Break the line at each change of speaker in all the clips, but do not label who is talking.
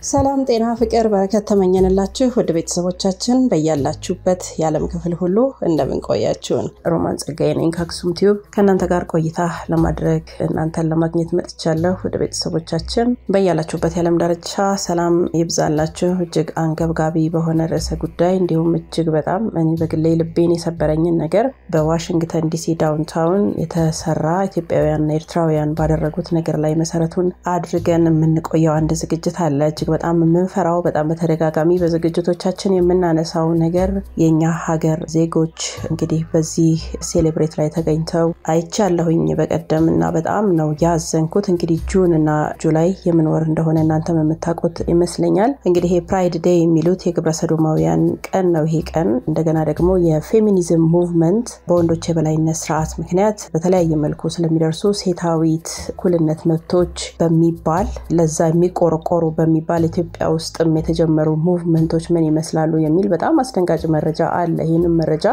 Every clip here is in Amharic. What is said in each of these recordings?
ሰላም ጤና ፍቅር በረከት ተመኘንላችሁ ወደ ቤተሰቦቻችን በያላችሁበት የዓለም ክፍል ሁሉ እንደምን ቆያችሁን ሮማን ጸጋዬ ነኝ ከአክሱም ቲዩብ ከእናንተ ጋር ቆይታ ለማድረግ እናንተን ለማግኘት መጥቻለሁ ወደ ቤተሰቦቻችን በያላችሁበት የዓለም ዳርቻ ሰላም ይብዛላችሁ እጅግ አንገብጋቢ በሆነ ርዕሰ ጉዳይ እንዲሁም እጅግ በጣም እኔ በግሌ ልቤን የሰበረኝን ነገር በዋሽንግተን ዲሲ ዳውንታውን የተሰራ ኢትዮጵያውያንና ኤርትራውያን ባደረጉት ነገር ላይ መሰረቱን አድርገን የምንቆየው አንድ ዝግጅት አለ እጅግ በጣም መንፈራው በጣም በተደጋጋሚ በዝግጅቶቻችን የምናነሳው ነገር የኛ ሀገር ዜጎች እንግዲህ በዚህ ሴሌብሬት ላይ ተገኝተው አይቻለሁኝ በቀደምና በጣም ነው ያዘንኩት እንግዲህ ጁን እና ጁላይ የምንወር እንደሆነ እናንተም የምታውቁት ይመስለኛል እንግዲህ ይሄ ፕራይድ ዴይ የሚሉት የግብረ ሰዶማውያን ቀን ነው ይሄ ቀን እንደገና ደግሞ የፌሚኒዝም ሙቭመንት በወንዶች የበላይነት ስርዓት ምክንያት በተለያየ መልኩ ስለሚደርሱ ሴታዊት እኩልነት መብቶች በሚባል ለዛ የሚቆርቆሩ በሚባል ኢትዮጵያ ውስጥም የተጀመሩ ሙቭመንቶች ምን ይመስላሉ የሚል በጣም አስደንጋጭ መረጃ አለ ይሄንን መረጃ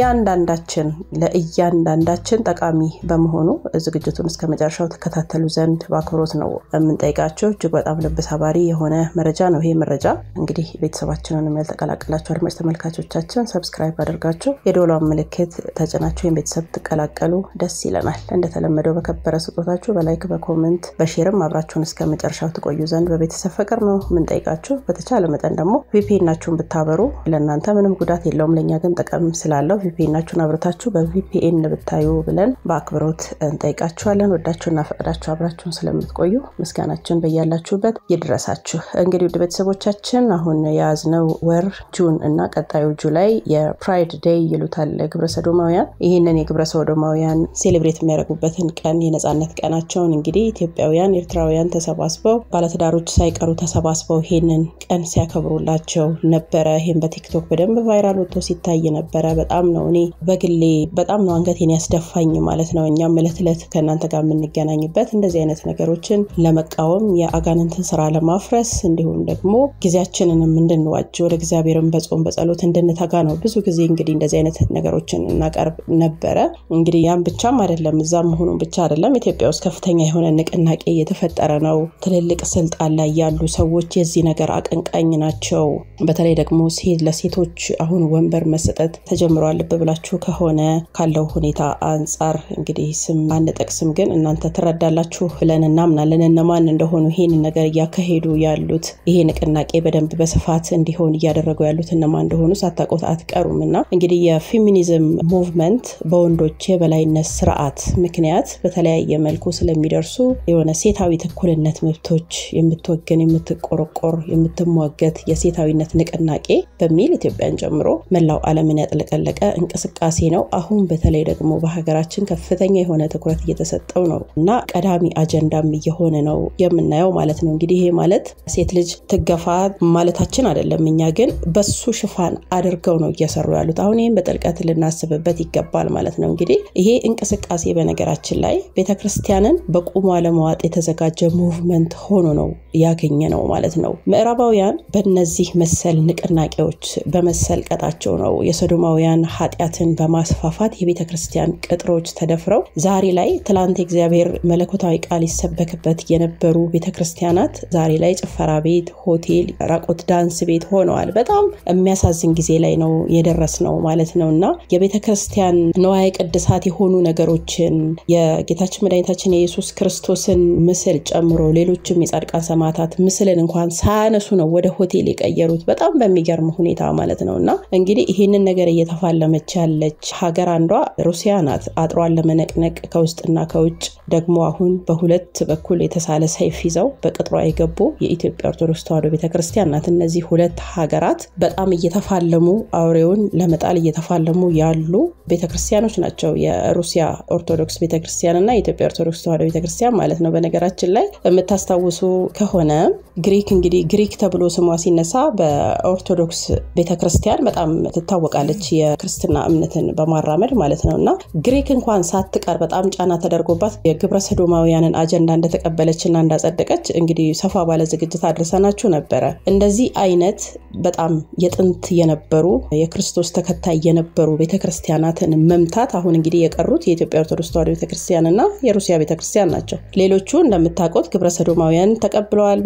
ለእያንዳንዳችን ጠቃሚ በመሆኑ ዝግጅቱን እስከመጨረሻው ተከታተሉ ዘንድ በአክብሮት ነው የምንጠይቃችሁ እጅግ በጣም ልብ ሰባሪ የሆነ መረጃ ነው ይሄ መረጃ እንግዲህ ቤተሰባችንን ያልተቀላቀላችሁ አድማጭ ተመልካቾቻችን ሰብስክራይብ አድርጋችሁ የደወሉን ምልክት ተጭናችሁ የቤተሰብ ተቀላቀሉ ደስ ይለናል እንደተለመደው በከበረ ስጦታችሁ በላይክ በኮሜንት በሼርም አብራችሁን እስከመጨረሻው ተቆዩ ዘንድ በቤተሰብ ፍቅር ነው ምን ጠይቃችሁ በተቻለ መጠን ደግሞ VPN ናችሁን ብታበሩ ለእናንተ ምንም ጉዳት የለውም ለኛ ግን ጥቅም ስላለው VPN ናችሁን አብራታችሁ በVPN ብታዩ ብለን በአክብሮት እንጠይቃችኋለን ወዳችሁና ፈቅዳችሁ አብራችሁን ስለምትቆዩ ምስጋናችን በያላችሁበት ይድረሳችሁ እንግዲህ ውድ ቤተሰቦቻችን አሁን ያዝነው ወር ጁን እና ቀጣዩ ጁላይ የፕራይድ ዴይ ይሉታል ግብረ ሰዶማውያን ይሄንን የግብረ ሰዶማውያን ሴሌብሬት የሚያደርጉበትን ቀን የነጻነት ቀናቸውን እንግዲህ ኢትዮጵያውያን ኤርትራውያን ተሰባስበው ባለትዳሮች ሳይቀሩ ተሰባስበው ይሄንን ቀን ሲያከብሩላቸው ነበር ይሄን በቲክቶክ በደንብ ቫይራል ወጥቶ ሲታይ ነበር በጣም ነው እኔ በግሌ በጣም ነው አንገቴን ያስደፋኝ ማለት ነው እኛም ለትለት ከናንተ ጋር የምንገናኝበት እንደዚህ አይነት ነገሮችን ለመቃወም የአጋንንትን ስራ ለማፍረስ እንዲሁም ደግሞ ጊዜያችንን እንድንዋጅ ወደ እግዚአብሔርን በጾም በጸሎት እንድንተጋ ነው ብዙ ጊዜ እንግዲህ እንደዚህ አይነት ነገሮችን እናቀርብ ነበር እንግዲህ ያን ብቻም አይደለም እዛም ሆኖ ብቻ አይደለም ኢትዮጵያ ውስጥ ከፍተኛ የሆነ ንቅናቄ የተፈጠረ ነው ትልልቅ ስልጣን ላይ ያሉ ሰዎች የዚህ ነገር አቀንቃኝ ናቸው በተለይ ደግሞ ለሴቶች አሁን ወንበር መሰጠት ተጀምሯል ብላችሁ ከሆነ ካለው ሁኔታ አንፃር እንግዲህ ስም አንጠቅስም ግን እናንተ ተረዳላችሁ ብለን እናምናለን እነማን እንደሆኑ ይሄን ነገር ያካሄዱ ያሉት ይሄ ንቅናቄ በደንብ በስፋት እንዲሆን ያደረጉ ያሉት እነማን እንደሆኑ ሳታውቁት አትቀሩምና እንግዲህ የፌሚኒዝም ሙቭመንት በወንዶች የበላይነት ስርዓት ምክንያት በተለያየ መልኩ ስለሚደርሱ የሆነ ሴታዊ እኩልነት መብቶች የምትወገን የምትቆርቆር የምትሟገት የሴታዊነት ንቅናቄ በሚል ኢትዮጵያን ጨምሮ መላው ዓለምን ያጥለቀለቀ እንቅስቃሴ ነው አሁን በተለይ ደግሞ በሀገራችን ከፍተኛ የሆነ ትኩረት እየተሰጠው ነው እና ቀዳሚ አጀንዳም እየሆነ ነው የምናየው ማለት ነው እንግዲህ ይሄ ማለት ሴት ልጅ ትገፋ ማለታችን አይደለም እኛ ግን በሱ ሽፋን አድርገው ነው እየሰሩ ያሉት አሁን ይሄን በጥልቀት ልናስብበት ይገባል ማለት ነው እንግዲህ ይሄ እንቅስቃሴ በነገራችን ላይ ቤተክርስቲያንን በቁሟ ለማዋጥ የተዘጋጀ ሙቭመንት ሆኖ ነው ያገኘነው ማለት ነው ምዕራባውያን በእነዚህ መሰል ንቅናቄዎች በመሰልቀጣቸው ነው የሰዶማውያን ኃጢያትን በማስፋፋት የቤተክርስቲያን ቅጥሮች ተደፍረው ዛሬ ላይ ትላንት እግዚአብሔር መለኮታዊ ቃል ይሰበክበት የነበሩ ቤተክርስቲያናት ዛሬ ላይ ጭፈራ ቤት ሆቴል ራቆት ዳንስ ቤት ሆነዋል በጣም የሚያሳዝን ጊዜ ላይ ነው የደረስነው ማለት ነውና የቤተክርስቲያን ንዋየ ቅድሳት የሆኑ ነገሮችን የጌታችን መድኃኒታችን ኢየሱስ ክርስቶስን ምስል ጨምሮ ሌሎችም የጻድቃን ሰማዕታት ምስልን እንኳን ሳያነሱ ነው ወደ ሆቴል የቀየሩት በጣም በሚገርም ሁኔታ ማለት ነውና እንግዲህ ይሄንን ነገር እየተፋለመች ያለች ሀገር አንዷ ሩሲያ ናት አጥሯን ለመነቅነቅ ከውስጥና ከውጭ ደግሞ አሁን በሁለት በኩል የተሳለ ሰይፍ ይዘው በቅጥሯ የገቡ የኢትዮጵያ ኦርቶዶክስ ተዋሕዶ ቤተክርስቲያን ናት እነዚህ ሁለት ሀገራት በጣም እየተፋለሙ አውሬውን ለመጣል እየተፋለሙ ያሉ ቤተክርስቲያኖች ናቸው የሩሲያ ኦርቶዶክስ ቤተክርስቲያንና የኢትዮጵያ ኦርቶዶክስ ተዋሕዶ ቤተክርስቲያን ማለት ነው በነገራችን ላይ የምታስታውሱ ከሆነ ግሪክ እንግዲህ ግሪክ ተብሎ ስሟ ሲነሳ በኦርቶዶክስ ቤተክርስቲያን በጣም ትታወቃለች የክርስትና እምነትን በማራመድ ማለት ነውና ግሪክ እንኳን ሳትቀር በጣም ጫና ተደርጎባት የግብረ ሰዶማውያንን አጀንዳ እንደተቀበለችና እንዳጸደቀች እንግዲህ ሰፋ ባለ ዝግጅት አድርሰናችሁ ነበር እንደዚህ አይነት በጣም የጥንት የነበሩ የክርስቶስ ተከታይ የነበሩ ቤተክርስቲያናትን መምታት አሁን እንግዲህ የቀሩት የኢትዮጵያ ኦርቶዶክስ ተዋሕዶ ቤተክርስቲያንና የሩሲያ ቤተክርስቲያን ናቸው ሌሎቹ እንደምታውቁት ግብረ ሰዶማውያን ተቀብለዋል በቤተክርስቲያን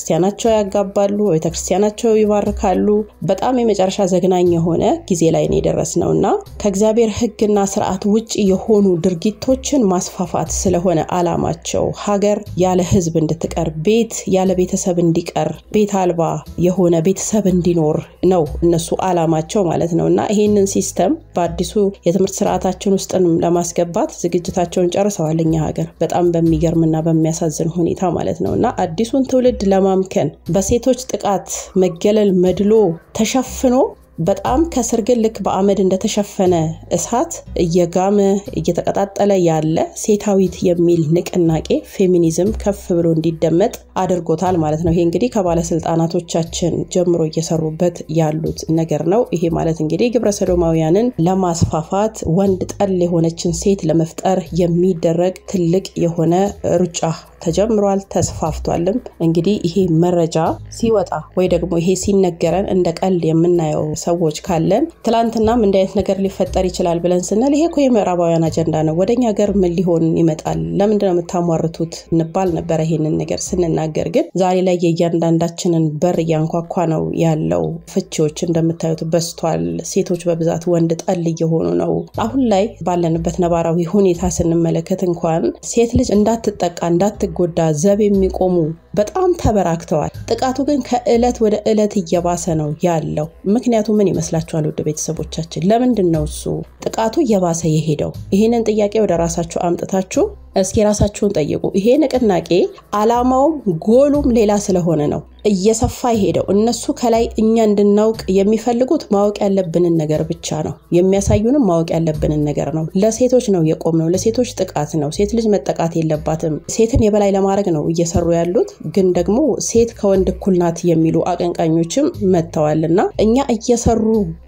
በቤተክርስቲያናቸው ያጋባሉ፣ በቤተክርስቲያናቸው ይባርካሉ። በጣም የመጨረሻ ዘግናኝ የሆነ ጊዜ ላይ ነው የደረስነውና ከእግዚአብሔር ሕግና ስርዓት ውጪ የሆኑ ድርጊቶችን ማስፋፋት ስለሆነ አላማቸው ሀገር ያለ ህዝብ እንድትቀር፣ ቤት ያለ ቤተሰብ እንዲቀር፣ ቤት አልባ የሆነ ቤተሰብ እንዲኖር ነው እነሱ አላማቸው ማለት ነውና ይሄንን ሲስተም በአዲሱ የትምህርት ስርዓታችን ውስጥ ለማስገባት ዝግጅታቸውን ጨርሰዋል እኛ ሀገር በጣም በሚገርምና በሚያሳዝን ሁኔታ ማለት ነውና አዲሱን ትውልድ ለማምከን በሴቶች ጥቃት መገለል መድሎ ተሸፍኖ በጣም ከስር ግን ልክ በአመድ እንደተሸፈነ እሳት እየጋመ እየተቀጣጠለ ያለ ሴታዊት የሚል ንቅናቄ ፌሚኒዝም ከፍ ብሎ እንዲደመጥ አድርጎታል ማለት ነው። ይሄ እንግዲህ ከባለስልጣናቶቻችን ጀምሮ እየሰሩበት ያሉት ነገር ነው። ይሄ ማለት እንግዲህ ግብረ ሰዶማውያንን ለማስፋፋት ወንድ ጠል የሆነችን ሴት ለመፍጠር የሚደረግ ትልቅ የሆነ ሩጫ ተጀምሯል፣ ተስፋፍቷልም። እንግዲህ ይሄ መረጃ ሲወጣ ወይ ደግሞ ይሄ ሲነገረን እንደ ቀልድ የምናየው ሰዎች ካለን ትላንትናም እንደ አይነት ነገር ሊፈጠር ይችላል ብለን ስንል ይሄ እኮ የምዕራባውያን አጀንዳ ነው፣ ወደኛ ሀገር ምን ሊሆን ይመጣል፣ ለምንድን ነው የምታሟርቱት እንባል ነበር። ይሄንን ነገር ስንናገር ግን ዛሬ ላይ የእያንዳንዳችንን በር ያንኳኳ ነው ያለው። ፍቺዎች እንደምታዩት በስቷል። ሴቶች በብዛት ወንድ ጠል እየሆኑ ነው። አሁን ላይ ባለንበት ነባራዊ ሁኔታ ስንመለከት እንኳን ሴት ልጅ እንዳትጠቃ እንዳትጎዳ ዘብ የሚቆሙ በጣም ተበራክተዋል። ጥቃቱ ግን ከእለት ወደ እለት እየባሰ ነው ያለው። ምክንያቱ ምን ይመስላችኋል ውድ ቤተሰቦቻችን? ለምንድን ነው እሱ ጥቃቱ እየባሰ የሄደው? ይሄንን ጥያቄ ወደ ራሳችሁ አምጥታችሁ እስኪ ራሳችሁን ጠይቁ። ይሄ ንቅናቄ አላማው ጎሉም ሌላ ስለሆነ ነው እየሰፋ ይሄደው። እነሱ ከላይ እኛ እንድናውቅ የሚፈልጉት ማወቅ ያለብንን ነገር ብቻ ነው። የሚያሳዩንም ማወቅ ያለብንን ነገር ነው። ለሴቶች ነው የቆምነው፣ ለሴቶች ጥቃት ነው። ሴት ልጅ መጠቃት የለባትም። ሴትን የበላይ ለማድረግ ነው እየሰሩ ያሉት። ግን ደግሞ ሴት ከወንድ እኩል ናት የሚሉ አቀንቃኞችም መተዋልና እኛ እየሰሩ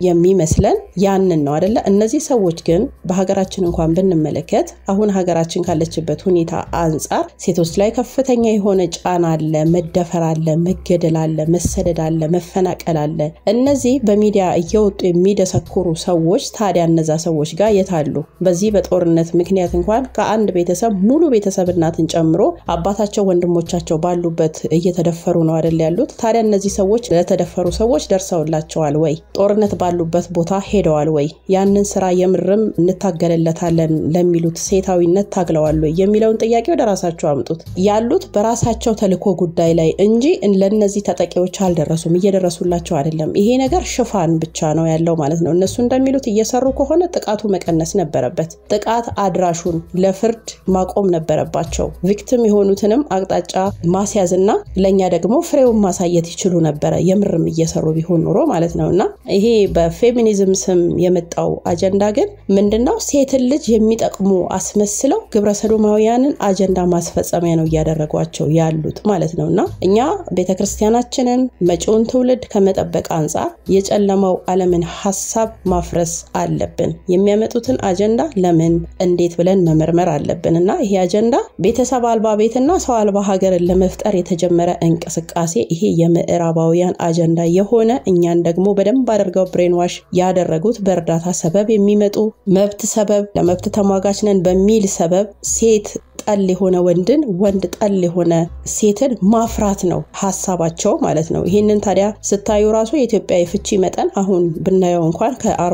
የሚመስለን ያንን ነው አይደለ? እነዚህ ሰዎች ግን በሀገራችን እንኳን ብንመለከት አሁን ሀገራችን ካለችበት ሁኔታ አንፃር ሴቶች ላይ ከፍተኛ የሆነ ጫና አለ፣ መደፈር አለ፣ መገደል አለ፣ መሰደድ አለ፣ መፈናቀል አለ። እነዚህ በሚዲያ እየወጡ የሚደሰኩሩ ሰዎች ታዲያ እነዛ ሰዎች ጋር የታሉ? በዚህ በጦርነት ምክንያት እንኳን ከአንድ ቤተሰብ ሙሉ ቤተሰብ እናትን ጨምሮ አባታቸው ወንድሞቻቸው ባሉበት እየተደፈሩ ነው አይደል ያሉት? ታዲያ እነዚህ ሰዎች ለተደፈሩ ሰዎች ደርሰውላቸዋል ወይ? ጦርነት ባሉበት ቦታ ሄደዋል ወይ? ያንን ስራ የምርም እንታገለለታለን ለሚሉት ሴታዊነት ታግለዋል ወይ የሚለውን ጥያቄ ወደ ራሳቸው አምጡት። ያሉት በራሳቸው ተልኮ ጉዳይ ላይ እንጂ ለነዚህ ተጠቂዎች አልደረሱም፣ እየደረሱላቸው አይደለም። ይሄ ነገር ሽፋን ብቻ ነው ያለው ማለት ነው። እነሱ እንደሚሉት እየሰሩ ከሆነ ጥቃቱ መቀነስ ነበረበት። ጥቃት አድራሹን ለፍርድ ማቆም ነበረባቸው። ቪክቲም የሆኑትንም አቅጣጫ ማስያዝና ለኛ ደግሞ ፍሬውን ማሳየት ይችሉ ነበር፣ የምርም እየሰሩ ቢሆን ኖሮ ማለት ነውና ይሄ በፌሚኒዝም ስም የመጣው አጀንዳ ግን ምንድነው? ሴትን ልጅ የሚጠቅሙ አስመስለው ግብረ ሰዶማውያንን አጀንዳ ማስፈጸሚያ ነው ያደረጓቸው ያሉት ማለት ነውና እኛ ቤተክርስቲያናችንን መጪውን ትውልድ ከመጠበቅ አንፃር የጨለማው ዓለምን ሐሳብ ማፍረስ አለብን። የሚያመጡትን አጀንዳ ለምን እንዴት ብለን መመርመር አለብንና ይሄ አጀንዳ ቤተሰብ አልባ ቤትና ሰው አልባ ሀገርን ለመፍጠር የተጀመረ እንቅስቃሴ፣ ይሄ የምዕራባውያን አጀንዳ የሆነ እኛን ደግሞ በደንብ አድርገው ብሬንዋሽ ያደረጉት በእርዳታ ሰበብ የሚመጡ መብት ሰበብ ለመብት ተሟጋች ነን በሚል ሰበብ ሴት ጠል የሆነ ወንድን ወንድ ጠል የሆነ ሴትን ማፍራት ነው ሐሳባቸው ማለት ነው። ይሄንን ታዲያ ስታዩ ራሱ የኢትዮጵያ የፍቺ መጠን አሁን ብናየው እንኳን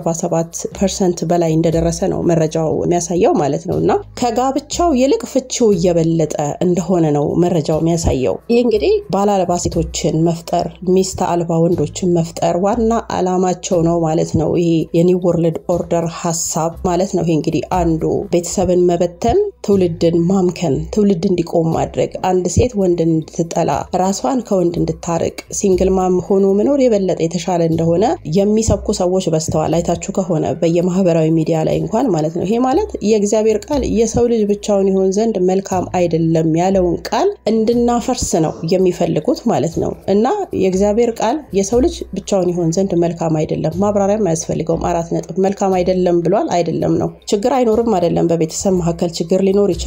ከ47% በላይ እንደደረሰ ነው መረጃው የሚያሳየው ማለት ነውና ከጋብቻው ይልቅ ፍቺው እየበለጠ እንደሆነ ነው መረጃው የሚያሳየው። ይሄ እንግዲህ ባለአልባ ሴቶችን መፍጠር፣ ሚስት አልባ ወንዶችን መፍጠር ዋና አላማቸው ነው ማለት ነው። ይሄ የኒው ወርልድ ኦርደር ሐሳብ ማለት ነው። ይሄ እንግዲህ አንዱ ቤተሰብን መበተን፣ ትውልድን ማምከን፣ ትውልድ እንዲቆም ማድረግ፣ አንድ ሴት ወንድን እንድትጠላ፣ ራሷን ከወንድ እንድታርቅ፣ ሲንግል ማም ሆኖ መኖር የበለጠ የተሻለ እንደሆነ የሚሰብኩ ሰዎች በስተዋል። አይታችሁ ከሆነ በየማህበራዊ ሚዲያ ላይ እንኳን ማለት ነው። ይሄ ማለት የእግዚአብሔር ቃል የሰው ልጅ ብቻውን ይሆን ዘንድ መልካም አይደለም ያለውን ቃል እንድናፈርስ ነው የሚፈልጉት ማለት ነው። እና የእግዚአብሔር ቃል የሰው ልጅ ብቻውን ይሆን ዘንድ መልካም አይደለም፣ ማብራሪያም አያስፈልገውም። 4 ነጥብ። መልካም አይደለም ብሏል። አይደለም ነው። ችግር አይኖርም አይደለም። በቤተሰብ መካከል ችግር ሊኖር ይችላል።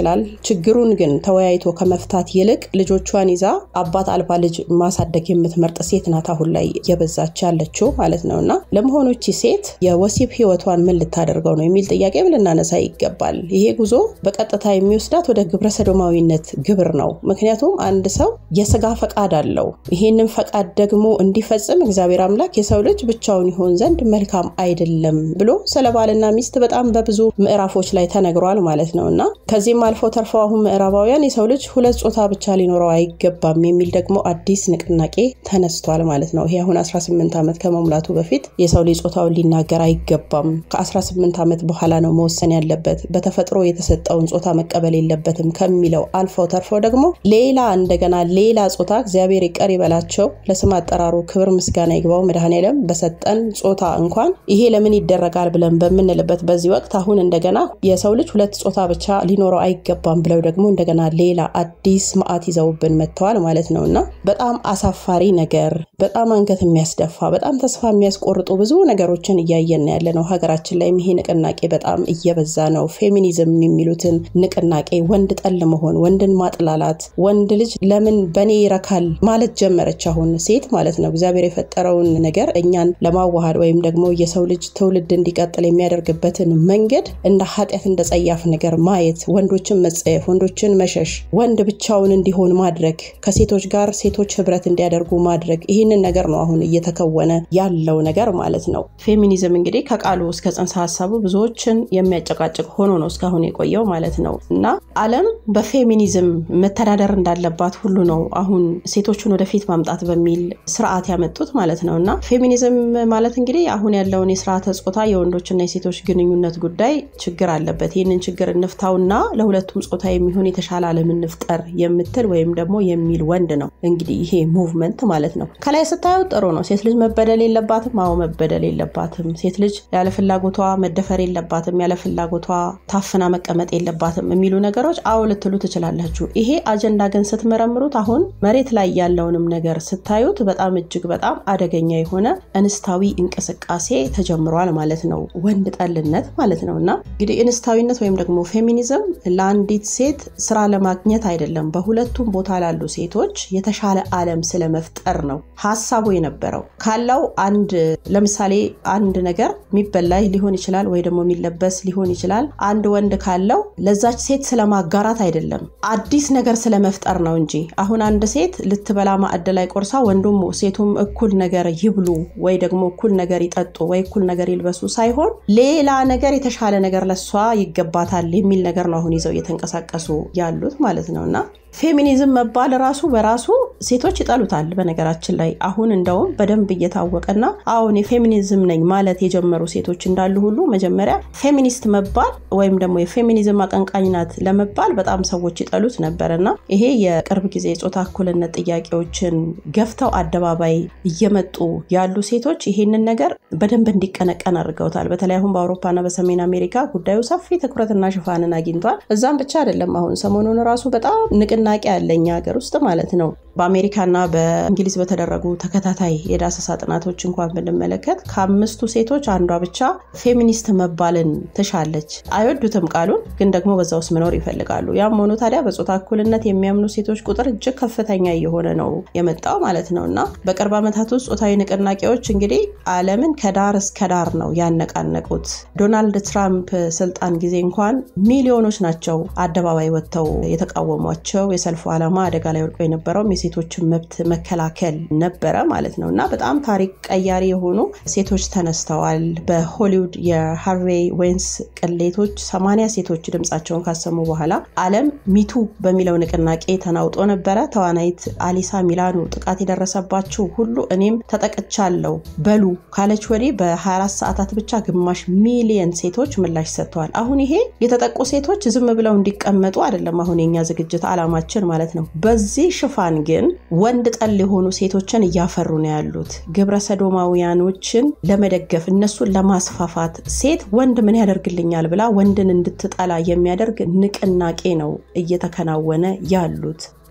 ችግሩን ግን ተወያይቶ ከመፍታት ይልቅ ልጆቿን ይዛ አባት አልባ ልጅ ማሳደግ የምትመርጥ ሴት ናት አሁን ላይ የበዛች ያለችው ማለት ነውና ለመሆኑ እቺ ሴት የወሲብ ህይወቷን ምን ልታደርገው ነው የሚል ጥያቄ ልናነሳ ይገባል። ይሄ ጉዞ በቀጥታ የሚወስዳት ወደ ግብረ ሰዶማዊነት ግብር ነው። ምክንያቱም አንድ ሰው የሥጋ ፈቃድ አለው። ይሄንን ፈቃድ ደግሞ እንዲፈጽም እግዚአብሔር አምላክ የሰው ልጅ ብቻውን ይሆን ዘንድ መልካም አይደለም ብሎ ስለባልና ሚስት በጣም በብዙ ምዕራፎች ላይ ተነግሯል ማለት ነውና ከዚህም አልፎ ተርፈው አሁን ምዕራባውያን የሰው ልጅ ሁለት ጾታ ብቻ ሊኖረው አይገባም የሚል ደግሞ አዲስ ንቅናቄ ተነስቷል ማለት ነው። ይሄ አሁን 18 ዓመት ከመሙላቱ በፊት የሰው ልጅ ጾታውን ሊናገር አይገባም። ከ18 ዓመት በኋላ ነው መወሰን ያለበት። በተፈጥሮ የተሰጠውን ጾታ መቀበል የለበትም ከሚለው አልፈው ተርፈው ደግሞ እንደገና ሌላ ጾታ እግዚአብሔር ይቀር ይበላቸው ለስም አጠራሩ ክብር ምስጋና ይግባው መድኃኔዓለም በሰጠን ጾታ እንኳን ይሄ ለምን ይደረጋል ብለን በመንልበት በዚህ ወቅት አሁን እንደገና የሰው ልጅ ሁለት ጾታ ብቻ ሊኖረው አይገባም ብለው ደግሞ እንደገና ሌላ አዲስ ማአት ይዘውብን መጥተዋል ማለት ነውና በጣም አሳፋሪ ነገር በጣም አንገት የሚያስደፋ በጣም ተስፋ የሚያስቆርጡ ብዙ ነገሮችን እያየን ያለነው ሀገራችን ላይ ይሄ ንቅናቄ በጣም እየበዛ ነው። ፌሚኒዝም የሚሉትን ንቅናቄ ወንድ ጠል መሆን ወንድን ማጥላላት ወንድ ልጅ ለምን በኔ ይረካል ማለት ጀመረች አሁን ሴት ማለት ነው። እግዚአብሔር የፈጠረውን ነገር እኛን ለማዋሃድ ወይም ደግሞ የሰው ልጅ ትውልድ እንዲቀጥል የሚያደርግበትን መንገድ እንደ ኃጢያት እንደ ጸያፍ ነገር ማየት ወንዶችን መጸየፍ ወንዶችን መሸሽ ወንድ ብቻውን እንዲሆን ማድረግ ከሴቶች ጋር ሴቶች ህብረት እንዲያደርጉ ማድረግ ይሄንን ነገር ነው አሁን እየተከወነ ያለው ነገር ማለት ነው። ፌሚኒዝም እንግዲህ ከቃሉ እስከ ጽንሰ ሐሳቡ ብዙዎችን የሚያጨቃጭቅ ሆኖ ነው እስካሁን የቆየው ማለት ነው እና ዓለም በፌሚኒዝም መተዳደር እንዳለባት ሁሉ ነው አሁን ሴቶችን ወደፊት ማምጣት በሚል ስርዓት ያመጡት ማለት ነውና ፌሚኒዝም ማለት እንግዲህ አሁን ያለውን የሥርዓተ ጾታ የወንዶችና የሴቶች ግንኙነት ጉዳይ ችግር አለበት ይሄንን ችግር እንፍታውና ለሁለቱም ጾታ የሚሆን የተሻለ ዓለም እንፍጠር የምትል ወይም ደግሞ የሚል ወንድ ነው እንግዲህ ይሄ ሙቭመንት ማለት ነው። ከላይ ስታዩ ጥሩ ነው። ሴት ልጅ መበደል የለባትም አው መበደል የለባትም። ሴት ልጅ ያለ ፍላጎቷ መደፈር የለባትም ያለ ፍላጎቷ ታፍና መቀመጥ የለባትም የሚሉ ነገሮች አው ልትሉ ትችላላችሁ። ይሄ አጀንዳ ግን ስትመረምሩት አሁን መሬት ላይ ያለውንም ነገር ስታዩት በጣም እጅግ በጣም አደገኛ የሆነ እንስታዊ እንቅስቃሴ ተጀምሯል ማለት ነው። ወንድ ጠልነት ማለት ነውና እንግዲህ እንስታዊነት ወይም ደግሞ ፌሚኒዝም ለአንዲት ሴት ስራ ለማግኘት አይደለም በሁለቱም ቦታ ላሉ ሴቶች የተሻለ ዓለም ስለመፍጠር ነው ሐሳቡ የነበረው። ካለው አንድ ለምሳሌ አንድ ነገር የሚበላ ሊሆን ይችላል ወይ ደግሞ የሚለበስ ሊሆን ይችላል አንድ ወንድ ካለው ለዛች ሴት ስለማጋራት አይደለም አዲስ ነገር ስለመፍጠር ነው እንጂ አሁን አንድ ሴት ልትበላ ማዕድ ላይ ቆርሳ ወንዱም ሴቱም እኩል ነገር ይብሉ ወይ ደግሞ እኩል ነገር ይጠጡ ወይ እኩል ነገር ይልበሱ ሳይሆን ሌላ ነገር የተሻለ ነገር ለሷ ይገባታል የሚል ነገር ነው አሁን ይዘው እየተንቀሳቀሱ ያሉት ማለት ነውና ፌሚኒዝም መባል ራሱ በራሱ ሴቶች ይጣሉታል በነገራችን ላይ አሁን እንደውም በደንብ እየታወቀና አሁን የፌሚኒዝም ነኝ ማለት የጀመሩ ሴቶች እንዳሉ ሁሉ መጀመሪያ ፌሚኒስት መባል ወይም ደግሞ የፌሚኒዝም አቀንቃኝ ናት ለመባል በጣም ሰዎች ይጣሉት ነበርና ይሄ የቅርብ ጊዜ ጾታ እኩልነት ጥያቄዎችን ገፍተው አደባባይ እየመጡ ያሉ ሴቶች ይሄንን ነገር በደንብ እንዲቀነቀን አድርገውታል። በተለይ አሁን በአውሮፓና በሰሜን አሜሪካ ጉዳዩ ሰፊ ትኩረትና ሽፋንን አግኝቷል። እዛም ብቻ አይደለም አሁን ሰሞኑን ራሱ በጣም ንቅናቄ ያለኛ ሀገር ውስጥ ማለት ነው በአሜሪካና በእንግሊዝ በተደረጉ ተከታታይ የዳሰሳ ጥናቶች እንኳን ብንመለከት ከአምስቱ ሴቶች አንዷ ብቻ ፌሚኒስት መባልን ተሻለች። አይወዱትም ቃሉን ግን ደግሞ በዛው መኖር ይፈልጋሉ። ያም ሆኖ ታዲያ በጾታ እኩልነት የሚያምኑ ሴቶች ቁጥር እጅግ ከፍተኛ እየሆነ ነው የመጣው ማለት ነውና በቅርብ ዓመታት ውስጥ ጾታዊ ንቅናቄዎች እንግዲህ ዓለምን ከዳር እስከ ዳር ነው ያነቃነቁት። ዶናልድ ትራምፕ ስልጣን ጊዜ እንኳን ሚሊዮኖች ናቸው አደባባይ ወጥተው የተቃወሟቸው የሰልፉ ዓላማ አደጋ ላይ ወድቆ የነበረው የሴቶች መብት መከላከል ነበረ ማለት ነውና በጣም ታሪክ ቀያሪ የሆኑ ሴቶች ተነስተዋል። በሆሊውድ የሃርቬይ ዌንስ ቅሌቶች 80 ሴቶች ድምጻቸውን ካሰሙ በኋላ ዓለም ሚቱ በሚለው ንቅናቄ ተናውጦ ነበረ። ተዋናይት አሊሳ ሚላኖ ጥቃት የደረሰባቸው ሁሉ እኔም ተጠቅቻለሁ በሉ ካለች ወዲህ በ24 ሰዓታት ብቻ ግማሽ ሚሊየን ሴቶች ምላሽ ሰጥተዋል። አሁን ይሄ የተጠቁ ሴቶች ዝም ብለው እንዲቀመጡ አይደለም አሁን የኛ ዝግጅት ዓላማችን ማለት ነው። በዚህ ሽፋን ግን ወንድ ጠል የሆኑ ሴቶችን እያፈሩ ነው ያሉት። ግብረ ሰዶማውያኖችን ለመደገፍ እነሱን ለማስፋፋት ሴት ወንድ ምን ያደርግልኛል ብላ ወንድን እንድትጠላ የሚያደርግ ንቅናቄ ነው እየተከናወነ ያሉት።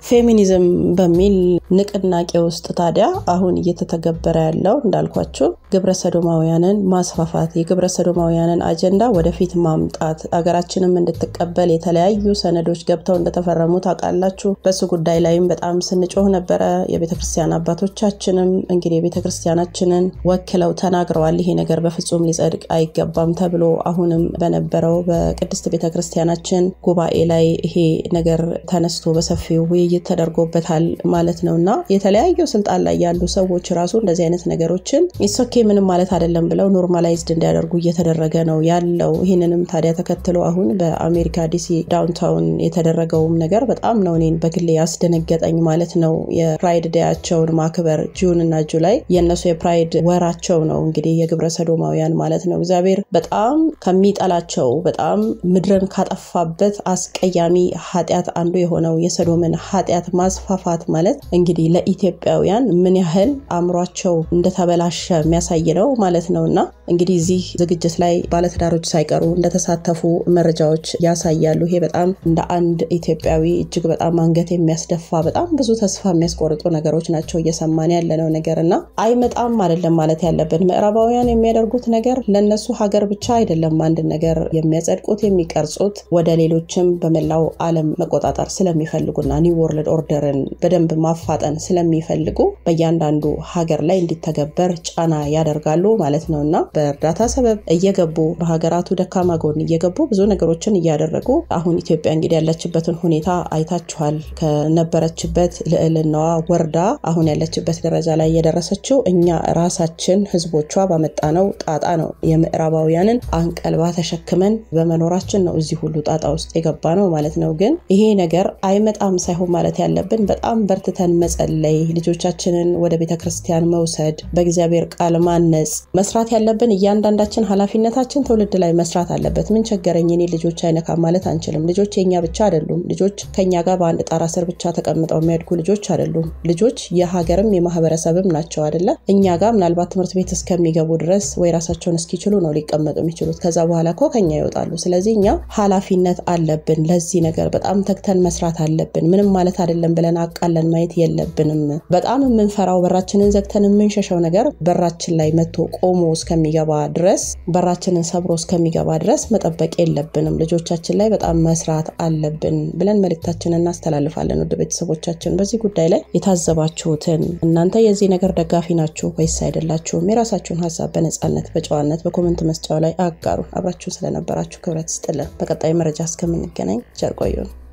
ፌሚኒዝም በሚል ንቅናቄ ውስጥ ታዲያ አሁን እየተተገበረ ያለው እንዳልኳችሁ ግብረ ሰዶማውያንን ማስፋፋት የግብረ ሰዶማውያንን አጀንዳ ወደፊት ማምጣት አገራችንም እንድትቀበል የተለያዩ ሰነዶች ገብተው እንደተፈረሙ ታውቃላችሁ በሱ ጉዳይ ላይም በጣም ስንጮህ ነበር የቤተክርስቲያን አባቶቻችንም እንግዲህ የቤተክርስቲያናችንን ወክለው ተናግረዋል ይሄ ነገር በፍጹም ሊጸድቅ አይገባም ተብሎ አሁንም በነበረው በቅድስት ቤተክርስቲያናችን ጉባኤ ላይ ይሄ ነገር ተነስቶ በሰፊው ውይይት ተደርጎበታል ማለት ነውና የተለያዩ ስልጣን ላይ ያሉ ሰዎች ራሱ እንደዚህ አይነት ነገሮችን ኢሶኬ ምንም ማለት አይደለም ብለው ኖርማላይዝድ እንዲያደርጉ እየተደረገ ነው ያለው ይሄንንም ታዲያ ተከትሎ አሁን በአሜሪካ ዲሲ ዳውንታውን የተደረገው ነገር በጣም ነው እኔን በግሌ ያስደነገጠኝ ማለት ነው የፕራይድ ዴያቸውን ማክበር ጁን እና ጁላይ የነሱ የፕራይድ ወራቸው ነው እንግዲህ የግብረ ሰዶማውያን ማለት ነው እግዚአብሔር በጣም ከሚጠላቸው በጣም ምድርን ካጠፋበት አስቀያሚ ኃጢያት አንዱ የሆነው የሰዶምን ኃጢያት ማስፋፋት ማለት እንግዲህ ለኢትዮጵያውያን ምን ያህል አምሯቸው እንደተበላሸ የሚያሳይ ነው ማለት ነውና እንግዲህ እዚህ ዝግጅት ላይ ባለትዳሮች ሳይቀሩ እንደተሳተፉ መረጃዎች ያሳያሉ ይሄ በጣም እንደ አንድ ኢትዮጵያዊ እጅግ በጣም አንገት የሚያስደፋ በጣም ብዙ ተስፋ የሚያስቆርጡ ነገሮች ናቸው እየሰማን ያለነው ነገርና አይመጣም አይደለም ማለት ያለብን ምዕራባውያን የሚያደርጉት ነገር ለነሱ ሀገር ብቻ አይደለም አንድ ነገር የሚያጸድቁት የሚቀርጹት ወደ ሌሎችም በመላው ዓለም መቆጣጠር ስለሚፈልጉና ኒው ወርልድ ኦርደርን በደንብ ማፋጠን ስለሚፈልጉ በእያንዳንዱ ሀገር ላይ እንዲተገበር ጫና ያደርጋሉ ማለት ነውና በእርዳታ ሰበብ እየገቡ በሀገራቱ ደካማ ጎን እየገቡ ብዙ ነገሮችን እያደረጉ አሁን ኢትዮጵያ እንግዲህ ያለችበትን ሁኔታ አይታችኋል ከነበረችበት ልዕልናዋ ወርዳ አሁን ያለችበት ደረጃ ላይ የደረሰችው እኛ ራሳችን ህዝቦቿ ባመጣነው ጣጣ ነው የምዕራባውያንን አንቀልባ ተሸክመን በመኖራችን ነው እዚህ ሁሉ ጣጣ ውስጥ የገባነው ማለት ነው ግን ይሄ ነገር አይመጣም ሳይሆን ማለት ያለብን በጣም በርትተን መጸለይ ልጆቻችንን ወደ ቤተክርስቲያን መውሰድ በእግዚአብሔር ቃል ማነጽ መስራት ያለብን እያንዳንዳችን ኃላፊነታችን ትውልድ ላይ መስራት አለበት ምን ቸገረኝ እኔ ልጆች አይነካ ማለት አንችልም ልጆች የኛ ብቻ አይደሉም ልጆች ከኛ ጋር በአንድ ጣራ ስር ብቻ ተቀምጠው የሚያድጉ ልጆች አይደሉም ልጆች የሀገርም የማህበረሰብም ናቸው አይደለ እኛ ጋር ምናልባት ትምህርት ቤት እስከሚገቡ ድረስ ወይ ራሳቸውን እስኪችሉ ነው ሊቀመጡ የሚችሉት ከዛ በኋላ ከኛ ይወጣሉ ስለዚህ እኛ ኃላፊነት አለብን ለዚህ ነገር በጣም ተግተን መስራት አለብን ምንም ማለት አይደለም ብለን አቃለን ማየት የለብንም በጣም የምንፈራው በራችንን ዘግተን የምንሸሸው ነገር በራችን ላይ መጥቶ ቆሞ እስከሚገባ ድረስ በራችንን ሰብሮ እስከሚገባ ድረስ መጠበቅ የለብንም ልጆቻችን ላይ በጣም መስራት አለብን ብለን መልእክታችንን እናስተላልፋለን ወደ ቤተሰቦቻችን በዚህ ጉዳይ ላይ የታዘባችሁትን እናንተ የዚህ ነገር ደጋፊ ናችሁ ወይስ አይደላችሁም የራሳችሁን ሐሳብ በነጻነት በጨዋነት በኮሜንት መስጫው ላይ አጋሩ አብራችሁ ስለነበራችሁ ክብረት ይስጥልን በቀጣይ መረጃ እስከምንገናኝ ቸር ቆዩን